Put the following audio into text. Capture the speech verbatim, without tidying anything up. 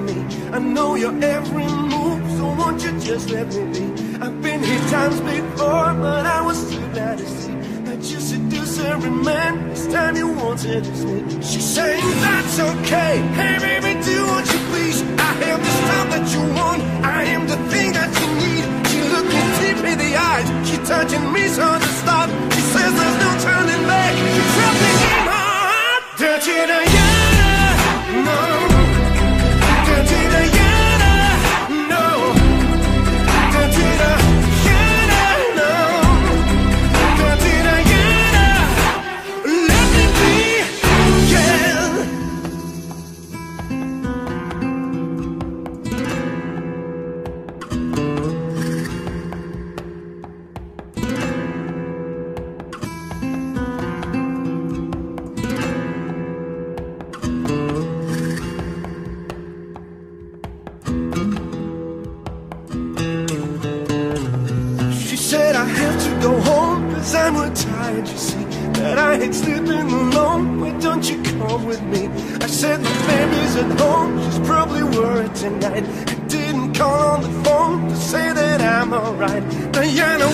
me. I know your every move, so won't you just let me be? I've been here times before, but I was too glad to see that you seduce every man. This time you won't seduce me. She's saying that's okay. Hey baby, do what you please. I am the stuff that you want. I am the thing that you need. She looked me deep in the eyes. She touching me so to stop. She says there's no turning back. She's trapping in my heart. Dirty Diana, no. Dirty Diana, no. Dirty Diana, no. Dirty Diana, let me be, yeah. She said I have to go home, cause I'm retired, you see, that I hate sleeping alone. Why don't you come with me? I said my baby's at home, she's probably worried tonight. I didn't call on the phone to say that I'm alright. Diana,